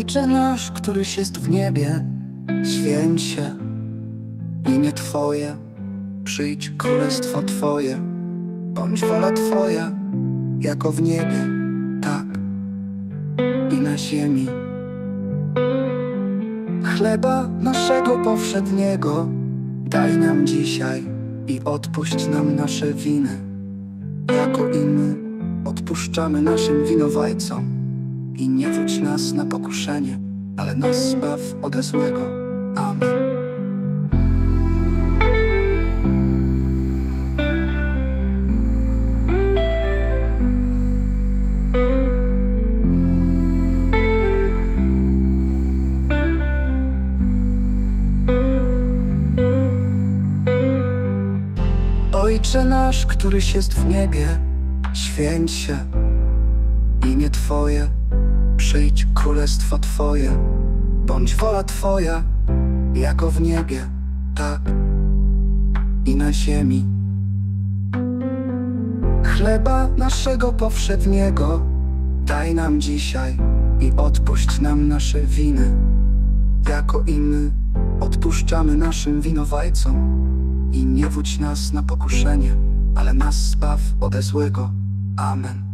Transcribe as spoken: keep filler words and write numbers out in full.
Ojcze nasz, któryś jest w niebie, święć się imię Twoje, przyjdź królestwo Twoje, bądź wola Twoja, jako w niebie, tak i na ziemi. Chleba naszego powszedniego daj nam dzisiaj i odpuść nam nasze winy, jako i my odpuszczamy naszym winowajcom. I nie wódź nas na pokuszenie, ale nas zbaw ode złego. Amen. Ojcze nasz, któryś jest w niebie, święć się imię Twoje, przyjdź królestwo Twoje, bądź wola Twoja, jako w niebie, tak i na ziemi. Chleba naszego powszedniego daj nam dzisiaj i odpuść nam nasze winy, jako i my odpuszczamy naszym winowajcom. I nie wódź nas na pokuszenie, ale nas zbaw ode złego. Amen.